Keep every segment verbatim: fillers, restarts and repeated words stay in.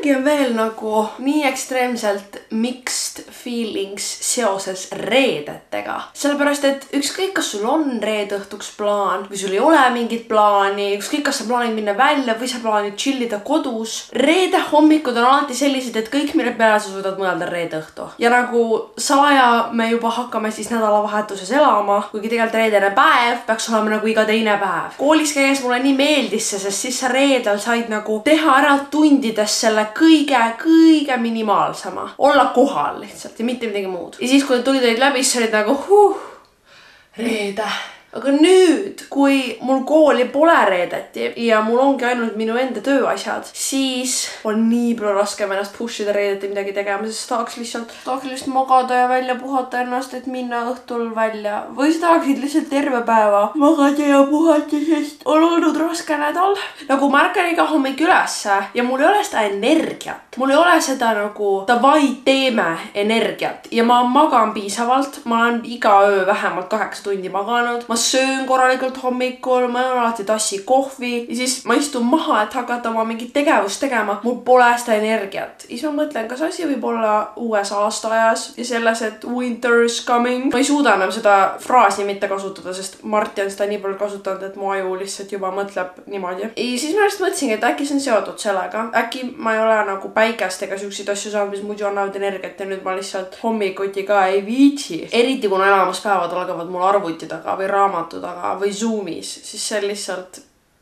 mulgi on veel nagu nii ekstreemselt mixed feelings seoses reedetega. Sellepärast, et ükskõik, kas sul on reede õhtuks plaan või sul ei ole mingit plaani, ükskõik, kas sa plaanid minna välja või sa plaanid chillida kodus. Reede hommikud on alati sellised, et kõik, mille peale sa suudad mõelda reede õhtu. Ja nagu salaja me juba hakkame siis nädalavahetuses elama, kuigi tegelikult reedene päev peaks olema nagu iga teine päev. Koolis käies mulle nii meeldis see, sest siis sa reedel said nagu teha ära tundides selle kõige, kõige minimaalsema. Olla kohal lihtsalt ja mitte midagi muud. Ja siis, kui need tulid olid läbi, siis olid nagu huh, reede. Aga nüüd, kui mul kooli pole reedeti ja mul ongi ainult minu enda tööasjad, siis on nii palju raskem ennast pushida reedeti midagi tegema, sest tahaks lihtsalt, tahaks lihtsalt magada ja välja puhata ennast, et minna õhtul välja. Või sa tahaksid lihtsalt terve päeva magada ja puhata, sest on olnud raske nädal. Nagu ma ärkan iga hommik ülesse ja mul ei ole seda energiat. Mul ei ole seda nagu davai teeme energiat ja ma magan piisavalt. Ma olen iga öö vähemalt kaheksa tundi maganud. Ma söön korralikult hommikul, ma olen alati tassi kohvi ja siis ma istun maha, et hakata oma mingit tegevust tegema. Mul pole seda energiat. Ja siis ma mõtlen, kas asi võib olla uues aastaajas ja selles, et winter is coming. Ma ei suuda enam seda fraasi mitte kasutada, sest Marti on seda nii palju kasutanud, et mu aju lihtsalt juba mõtleb niimoodi. Ja siis ma just mõtlesingi, et äkki see on seotud sellega. Äkki ma ei ole nagu päikest ega selliseid asju saanud, mis muidu annavad energiat ja nüüd ma lihtsalt hommikuti ka ei viitsi. Eriti kuna elamuspäevad algavad mul arvuti taga või raamatu taga või Zoomis, siis see on lihtsalt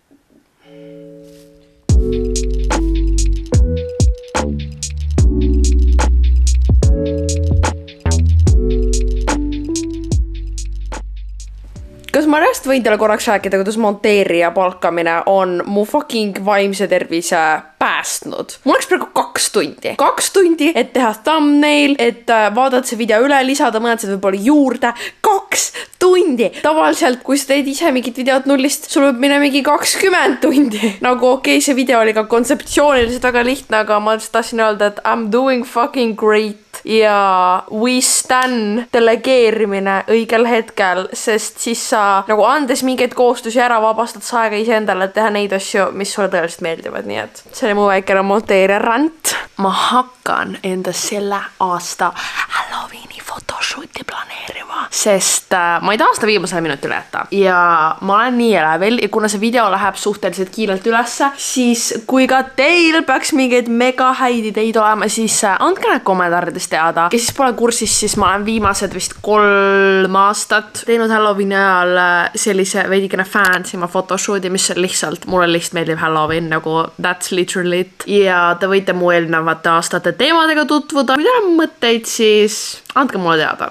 kas ma reast võin teile korraks rääkida, kuidas monteerija palkamine on mu fucking vaimse tervise päästnud. Mul oleks praegu kaks tundi. Kaks tundi, et teha thumbnail, et vaadata see video üle, lisada mõned see võib-olla juurde. Kaks tundi! Tavaliselt, kui sa teed ise mingit videot nullist, sul võib minna mingi kakskümmend tundi. Nagu okei, okay, see video oli ka kontseptsiooniliselt väga lihtne, aga ma tahtsin öelda, et I'm doing fucking great. Ja we stand delegeerimine õigel hetkel, sest siis sa nagu andes mingeid kohustusi ära vabastad sa aega ise endale teha neid asju, mis sulle tõeliselt meeldivad, nii et see oli mu väikene monteerija rant. Ma hakkan enda selle aasta Halloweeni photoshooti planeerima, sest äh, ma ei taha seda viimasele minutile jätta ja ma olen nii elevil ja kuna see video läheb suhteliselt kiirelt ülesse, siis kui ka teil peaks mingeid mega häid ideid olema, siis äh, andke need kommentaarides teada. Kes siis pole kursis, siis ma olen viimased vist kolm aastat teinud Halloweeni ajal sellise veidikene fansima photoshooti, mis on lihtsalt, mulle lihtsalt meeldib Halloween, nagu that's literally it. Ja te võite mu eelnevate aastate teemadega tutvuda. Kui teil on mõtteid, siis andke mulle teada.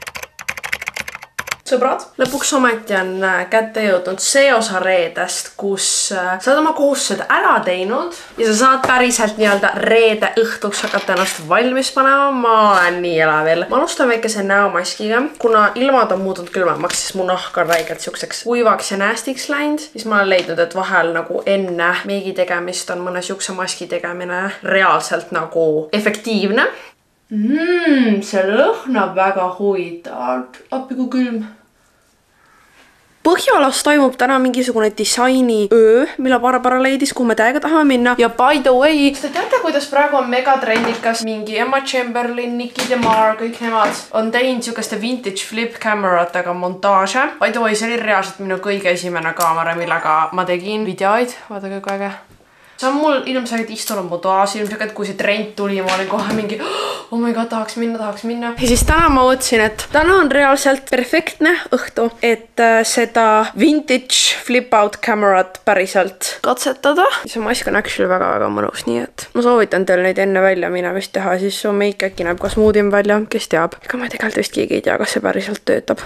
Sõbrad, lõpuks ometi on kätte jõudnud see osa reedest, kus sa oled oma kohustused ära teinud ja sa saad päriselt nii-öelda reede õhtuks hakata ennast valmis panema. Ma olen nii elevil. Ma alustan väikese näomaskiga. Kuna ilmad on muutunud külmemaks, siis mu nahk on väikelt siukseks kuivaks ja näästiks läinud, siis ma olen leidnud, et vahel nagu enne meigi tegemist on mõne siukse maski tegemine reaalselt nagu efektiivne. Mmm, see lõhnab väga huvitavalt. Appi kui külm. Põhjalas toimub täna mingisugune disaini öö, mille Barbara leidis, kuhu me täiega tahame minna. Ja by the way, te teate, kuidas praegu on megatrendikas mingi Emma Chamberlain, Nikki DeMar, kõik nemad on teinud siukeste vintage flip cameratega montaaže. By the way, see oli reaalselt minu kõige esimene kaamera, millega ma tegin videoid. Vaadake kui äge. See on mul ilmselt istunud mu toas, ilmselt kui see trend tuli, ma olin kohe mingi oh my god, tahaks minna, tahaks minna. Ja siis täna ma mõtlesin, et täna on reaalselt perfektne õhtu, et seda vintage flip-out camerat päriselt katsetada. See mask on actually väga-väga mõnus, nii et ma soovitan teil neid enne välja minemist teha, siis su meik äkki näeb ka smuudim välja, kes teab. Ega ma tegelikult vist keegi ei tea, kas see päriselt töötab.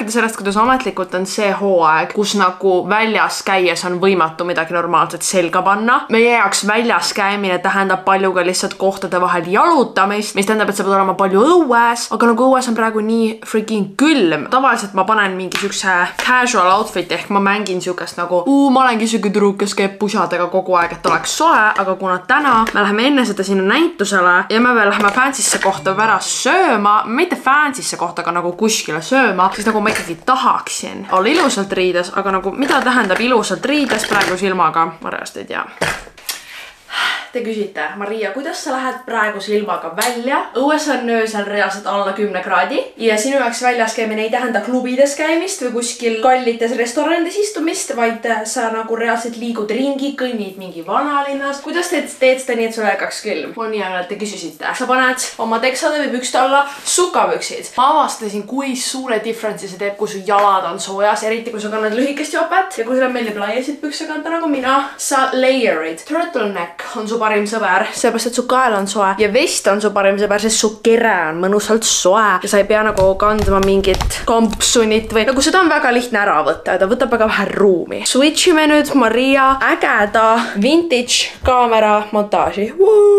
rääkida sellest, kuidas ametlikult on see hooaeg, kus nagu väljas käies on võimatu midagi normaalset selga panna. Meie jaoks väljas käimine tähendab palju ka lihtsalt kohtade vahel jalutamist, mis tähendab, et sa pead olema palju õues, aga nagu õues on praegu nii freaking külm. Tavaliselt ma panen mingi siukse casual outfit ehk ma mängin siukest nagu uu, ma olengi siuke tüdruk, kes käib pusadega kogu aeg, et oleks soe, aga kuna täna me läheme enne seda sinna näitusele ja me veel läheme fancy'sse kohta pärast sööma, mitte fancy'sse kohta, aga nagu kuskile sööma, siis nagu ma ikkagi tahaksin olla ilusalt riides, aga nagu mida tähendab ilusalt riides praegu silmaga, ma reast ei tea. Te küsite, Maria, kuidas sa lähed praeguse ilmaga välja? Õues on öösel reaalselt alla kümne kraadi ja sinu jaoks väljas käimine ei tähenda klubides käimist või kuskil kallites restoranides istumist, vaid sa nagu reaalselt liigud ringi, kõnnid mingi vanalinnas. Kuidas teed, teed seda nii, et sul ägaks külm? On nii, et te küsisite. Sa paned oma teksade või pükste alla sukapüksid. Ma avastasin, kui suure difference'i see teeb, kui su jalad on soojas, eriti kui sa kannad lühikest jopet ja kui sulle meeldib laiesid pükse kanda nagu mina. Sa layerid. Turtleneck on su parim sõber, seepärast, et su kael on soe ja vest on su parim sõber, sest su kere on mõnusalt soe ja sa ei pea nagu kandma mingit kampsunit või nagu seda on väga lihtne ära võtta ja ta võtab väga vähe ruumi. Switchime nüüd Maria ägeda vintage kaamera montaaži.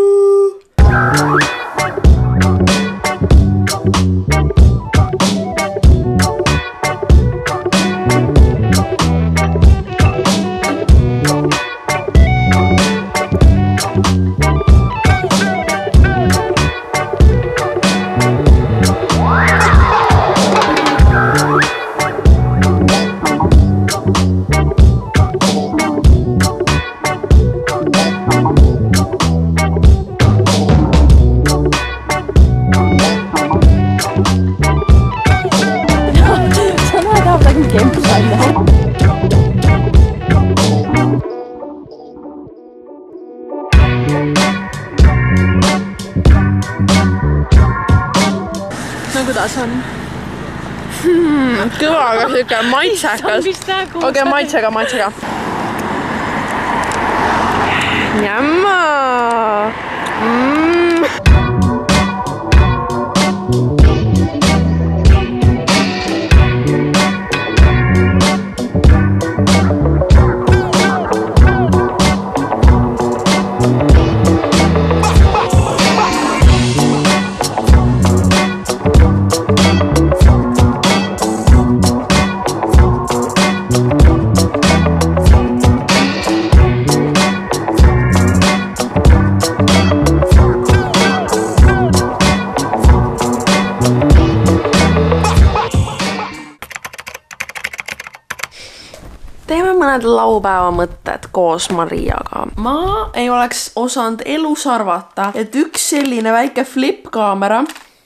No kuidas on? Hmm, kõva, aga siuke maitsekas. Okei, maitsega, maitsega. Jämma! Mm. Teeme mõned laupäeva mõtted koos Mariaga. Ma ei oleks osanud elus arvata, et üks selline väike flip-kaamera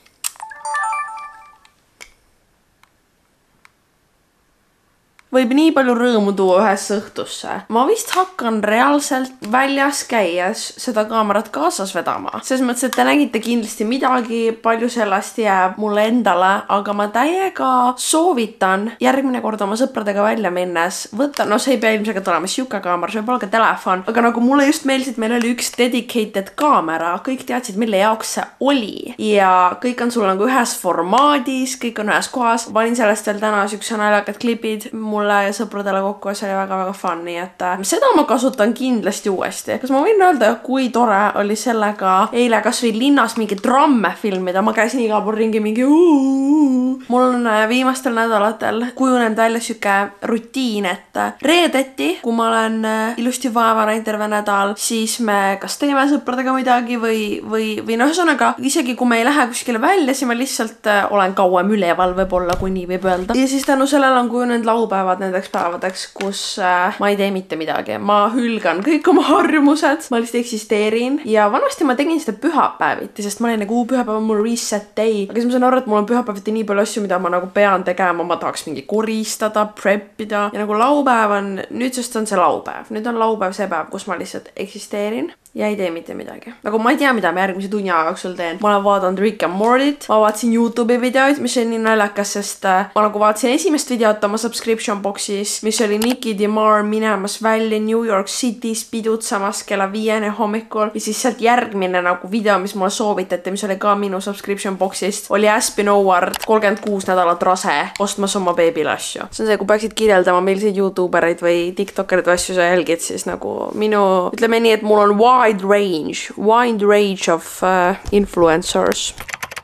võib nii palju rõõmu tuua ühesse õhtusse. Ma vist hakkan reaalselt väljas käies seda kaamerat kaasas vedama. Selles mõttes, et te nägite kindlasti midagi, palju sellest jääb mulle endale, aga ma täiega soovitan järgmine kord oma sõpradega välja minnes võtta, no see ei pea ilmselt olema siuke kaamera, see võib olla ka telefon, aga nagu mulle just meeldis, et meil oli üks dedicated kaamera, kõik teadsid, mille jaoks see oli ja kõik on sul nagu ühes formaadis, kõik on ühes kohas. Panin sellest veel täna siukse naljakad klipid mulle ja sõpradele kokku ja see oli väga-väga fun, nii et seda ma kasutan kindlasti uuesti. Kas ma võin öelda, kui tore oli sellega eile kas või linnas mingi tramme filmida, ma käisin igal pool ringi mingi uuu. Mul on viimastel nädalatel kujunenud välja siuke rutiin, et reedeti, kui ma olen ilusti vaeva näinud terve nädal, siis me kas teeme sõpradega midagi või, või, või noh, ühesõnaga, isegi kui me ei lähe kuskile välja, siis ma lihtsalt olen kauem üleval võib-olla, kui nii võib öelda. Ja siis tänu sellele on kujunenud laupäeva nendeks päevadeks, kus äh, ma ei tee mitte midagi. Ma hülgan kõik oma harjumused, ma lihtsalt eksisteerin ja vanasti ma tegin seda pühapäeviti, sest ma olin nagu pühapäev on mul reset day. Aga siis ma saan aru, et mul on pühapäeviti nii palju asju, mida ma nagu pean tegema, ma tahaks mingi koristada, preppida ja nagu laupäev on, nüüdsest on see laupäev. Nüüd on laupäev see päev, kus ma lihtsalt eksisteerin ja ei tee mitte midagi. Nagu ma ei tea, mida ma järgmise tunni aja jooksul teen. Ma olen vaadanud Rick and Morty't, ma vaatasin YouTube'i videoid, mis oli nii naljakas, sest ma nagu vaatasin esimest videot oma subscription box'is, mis oli Nicki DeMar minemas välja New York City's pidutsamas kella viiene hommikul ja siis sealt järgmine nagu video, mis mulle soovitati, mis oli ka minu subscription box'ist, oli Aspen Howard kolmkümmend kuus nädalat rase ostmas oma beebile asju. See on see, kui peaksid kirjeldama milliseid YouTubereid või TikTokerid või asju sa jälgid, siis nagu minu, ütleme nii, et mul on wide range, wide range of uh, influencers.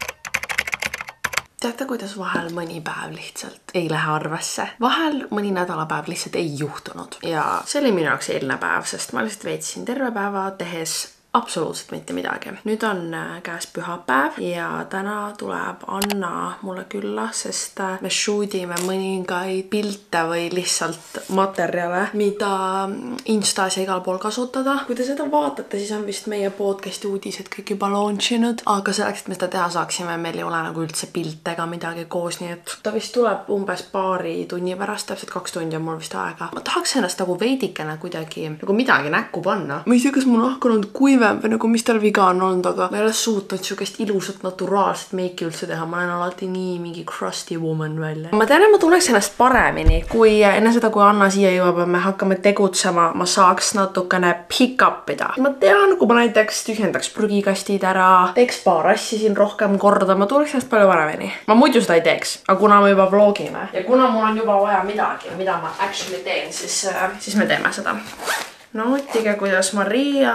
Teate, kuidas vahel mõni päev lihtsalt ei lähe arvesse? Vahel mõni nädalapäev lihtsalt ei juhtunud. Ja see oli minu jaoks eelne päev, sest ma lihtsalt veetsin terve päeva tehes absoluutselt mitte midagi. Nüüd on käes pühapäev ja täna tuleb Anna mulle külla, sest me shootime mõningaid pilte või lihtsalt materjale, mida Instas ja igal pool kasutada. Kui te seda vaatate, siis on vist meie podcasti uudised kõik juba launchinud, aga selleks, et me seda teha saaksime, meil ei ole nagu üldse pilte ega midagi koos, nii et ta vist tuleb umbes paari tunni pärast, täpselt kaks tundi on mul vist aega. Ma tahaks ennast nagu veidikene kuidagi nagu midagi näkku panna. Ma ei tea, kas mu nahk on olnud kuive või nagu mis tal viga on olnud, aga ma ei ole suutnud siukest ilusat naturaalset meiki üldse teha. Ma olen alati nii mingi crusty woman välja. Ma tean, et ma tunneks ennast paremini, kui enne seda, kui Anna siia jõuab, me hakkame tegutsema, ma saaks natukene pick up ida. Ma tean, kui ma näiteks tühjendaks prügikastid ära, teeks paar asja siin rohkem korda, ma tunneks ennast palju paremini. Ma muidu seda ei teeks, aga kuna me juba vlogime ja kuna mul on juba vaja midagi, mida ma actually teen, siis, siis me teeme seda. Nautige, kuidas Maria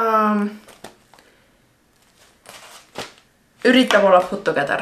üritab olla put together.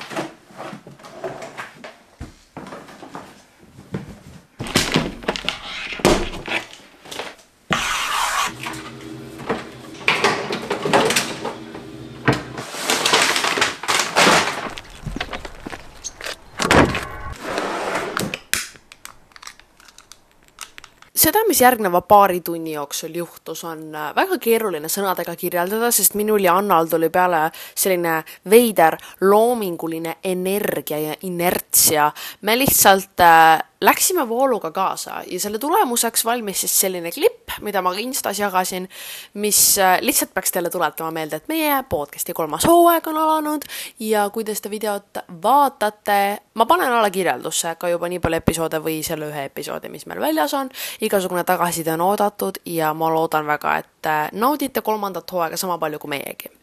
Seda, mis järgneva paari tunni jooksul juhtus, on väga keeruline sõnadega kirjeldada, sest minul ja Annal tuli peale selline veider loominguline energia ja inertsia. Me lihtsalt äh, läksime vooluga kaasa ja selle tulemuseks valmis siis selline klipp, mida ma Instas jagasin, mis äh, lihtsalt peaks teile tuletama meelde, et meie podcasti kolmas hooaeg on alanud ja kui te seda videot vaatate, ma panen alla kirjeldusse ka juba nii palju episoode või selle ühe episoodi, mis meil väljas on. Igasugune tagasiside on oodatud ja ma loodan väga, et naudite kolmandat hooaega sama palju kui meiegi.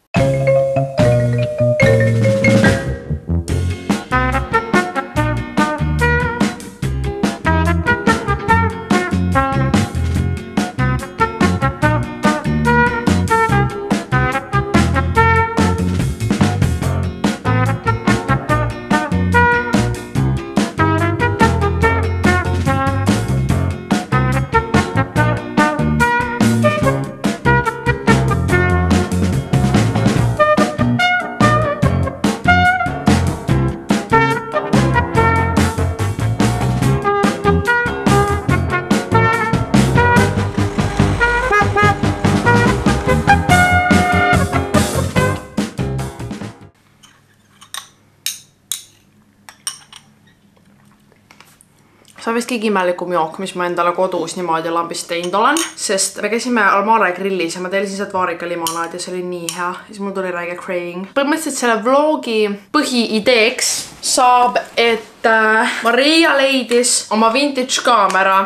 See on vist kõige imelikum jook, mis ma endale kodus niimoodi lambist teinud olen, sest me käisime Almare grillis ja ma tellisin sealt vaarika limonaad ja see oli nii hea. Siis mul tuli räige craving. Põhimõtteliselt selle vlogi põhiideeks saab, et äh, Maria leidis oma vintage kaamera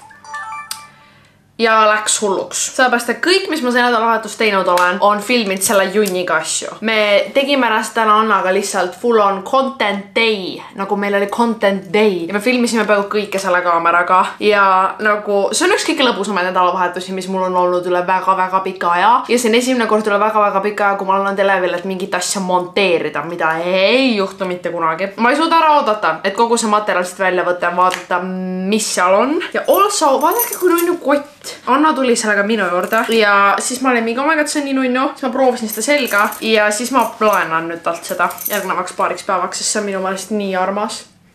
ja läks hulluks. Sellepärast, et kõik, mis ma see nädalavahetust teinud olen, on filminud selle junniga asju. Me tegime ära täna Annaga lihtsalt full on content day, nagu meil oli content day. Ja me filmisime peaaegu kõike selle kaameraga. Ja nagu, see on üks kõige lõbusamaid nädalavahetusi, mis mul on olnud üle väga-väga pika aja. Ja see on esimene kord üle väga-väga pika aja, kui ma olen televil, et mingit asja monteerida, mida ei juhtu mitte kunagi. Ma ei suuda ära oodata, et kogu see materjalist välja võtta ja vaadata, mis seal on. Ja also, vaadake, kui nunnu kott. Anna tuli sellega minu juurde ja siis ma olin mingi, oh my god, see on nii nunnu, siis ma proovisin seda selga ja siis ma laenan nüüd talt seda järgnevaks paariks päevaks, sest see on minu meelest nii armas.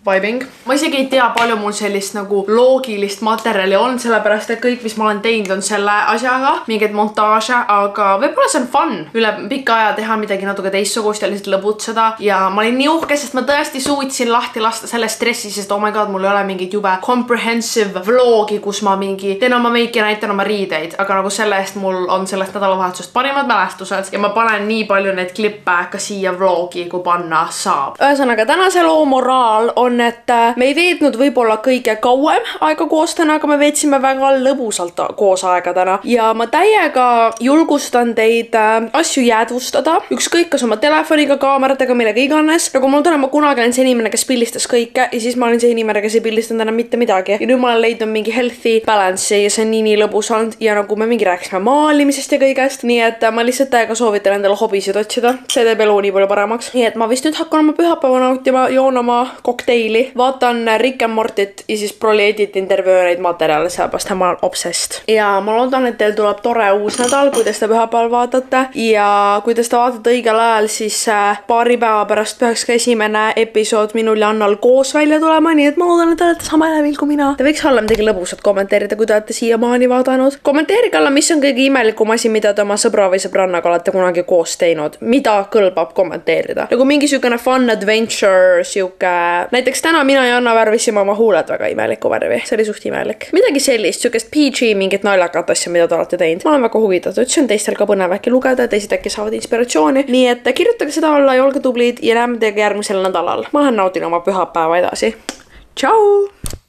vibing. Ma isegi ei tea, palju mul sellist nagu loogilist materjali on, sellepärast et kõik, mis ma olen teinud, on selle asjaga, mingeid montaaže, aga võib-olla see on fun üle pika aja teha midagi natuke teistsugust ja lihtsalt lõbutseda. Ja ma olin nii uhke, sest ma tõesti suutsin lahti lasta selle stressi, sest oh my god, mul ei ole mingit jube comprehensive vlogi, kus ma mingi teen oma meiki ja näitan oma riideid, aga nagu selle eest mul on sellest nädalavahetusest parimad mälestused ja ma panen nii palju neid klippe ka siia vlogi, kui panna saab. Ühesõnaga, tänase loo moraal on, et me ei veetnud võib-olla kõige kauem aega koos täna, aga me veetsime väga lõbusalt koos aega täna ja ma täiega julgustan teid asju jäädvustada, ükskõik kas oma telefoniga, kaameratega, millega iganes. Nagu mul täna ma kunagi olen see inimene, kes pildistas kõike ja siis ma olin see inimene, kes ei pildistanud enam mitte midagi ja nüüd ma olen leidnud mingi healthy balance'i ja see on nii nii lõbus olnud ja nagu me mingi rääkisime maalimisest ja kõigest, nii et ma lihtsalt täiega soovitan endale hobisid otsida, see teeb elu nii palju paremaks. Nii et ma vist nüüd hakkan oma pühapäeva nautima, joon oma kokteili, vaatan Rick and Mortit ja siis proli editin terve öö neid materjale, sellepärast ma olen obsessed. Ja ma loodan, et teil tuleb tore uus nädal, kui te seda pühapäeval vaatate ja kui te seda vaatate õigel ajal, siis paari päeva pärast peaks ka esimene episood minul ja Annal koos välja tulema, nii et ma loodan, et te olete sama elevil kui mina. Te võiks olla midagi lõbusat kommenteerida, kui te olete siiamaani vaadanud. Kommenteerige alla, mis on kõige imelikum asi, mida te oma sõbra või sõbrannaga olete kunagi koos teinud. Mida kõlbab kommenteerida? Nagu mingi sükene fun adventure, siuke... Näiteks täna mina ja Anna värvisime oma huuled väga imeliku värvi. See oli suht imelik. Midagi sellist, sükest P G, mingit naljakat asja, mida te olete teinud. Ma olen väga huvitatud, see on teistel ka põnev äkki lugeda, teised äkki saavad inspiratsiooni. Nii et kirjutage seda alla ja olge tublid ja näeme teiega järgmisel nädalal. Ma lähen naudin oma pühapäeva edasi. Tšau!